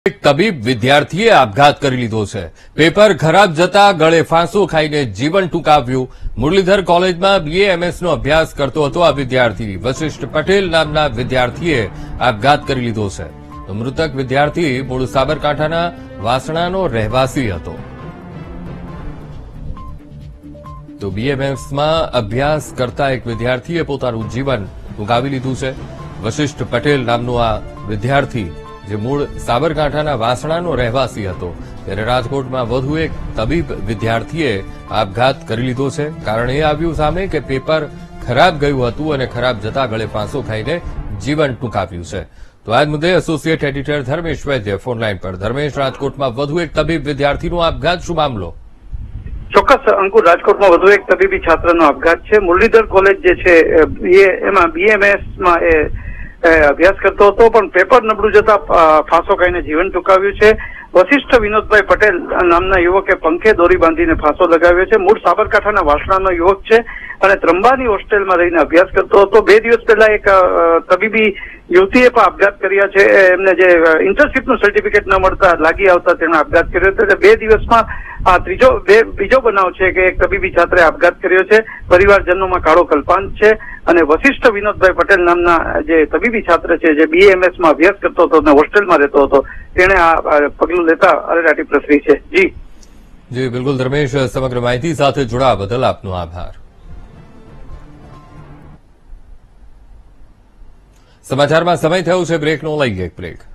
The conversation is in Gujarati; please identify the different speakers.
Speaker 1: એક તબીબ વિદ્યાર્થીએ આપઘાત કરી લીધો છે। પેપર ખરાબ જતા ગળે ફાંસો ખાઈને જીવન ટૂંકાવ્યું। મુરલીધર કોલેજમાં BA-MS નો અભ્યાસ કરતો હતો આ વિદ્યાર્થી વશિષ્ઠ પટેલ નામના વિદ્યાર્થીએ આપઘાત કરી લીધો છે। તો મૃતક વિદ્યાર્થી મૂળ સાબરકાંઠાના વાસણાનો રહેવાસી હતો। તો BA-MSમાં અભ્યાસ કરતા એક વિદ્યાર્થીએ પોતાનું જીવન ટૂંકાવી લીધું છે। વશિષ્ઠ પટેલ નામનો આ વિદ્યાર્થી જે મૂળ સાબરકાંઠાના વાસણાનો રહેવાસી હતો ત્યારે રાજકોટમાં વધુ એક તબીબ વિદ્યાર્થીએ આપઘાત કરી લીધો છે। કારણ એ આવ્યું સામે કે પેપર ખરાબ ગયું હતું અને ખરાબ જતા ગળે ફાંસો ખાઈને જીવન ટૂંકાવ્યું છે। તો આ મુદ્દે associate editor Dharmesh Vaidya phone line પર। ધર્મેશ, રાજકોટમાં વધુ એક તબીબ વિદ્યાર્થીનો આપઘાત, શું મામલો?
Speaker 2: ચોક્કસ અંકુર, રાજકોટમાં વધુ એક તબીબી છાત્રનો આપઘાત છે। મુરલીધર કોલેજ જે છે એમાં BA-MSમાં અભ્યાસ કરતો હતો, પણ પેપર નબળું જતા ફાંસો ખાઈને જીવન ટૂંકાવ્યું છે। વશિષ્ઠ વિનોદભાઈ પટેલ નામના યુવકે પંખે દોરી બાંધીને ફાંસો લગાવ્યો છે। મૂળ સાબરકાંઠાના વાસણાનો યુવક છે અને ત્રંબાની હોસ્ટેલમાં રહીને અભ્યાસ કરતો હતો। 2 દિવસ પહેલા એક તબીબી યુવતીએ પણ આપઘાત કર્યા છે। એમને જે ઇન્ટર્નશીપનું સર્ટિફિકેટ ન મળતા લાગી આવતા તેમણે આપઘાત કર્યો હતો। 2 દિવસમાં આ બીજો બનાવ છે કે એક તબીબી છાત્રે આપઘાત કર્યો છે। પરિવારજનોમાં કાળો કલ્પાંત છે અને વશિષ્ઠ વિનોદભાઈ પટેલ નામના જે તબીબી છાત્ર છે, જે BA-MSમાં અભ્યાસ કરતો હતો અને હોસ્ટેલમાં રહેતો હતો, તેણે આ પગલું લેતા અરેરાટી પ્રસરી છે।
Speaker 1: જી બિલકુલ ધર્મેશ, સમગ્ર માહિતી સાથે જોડાવા બદલ આપનો આભાર। સમાચારમાં સમય થયો છે બ્રેકનો, લઈએ એક બ્રેક।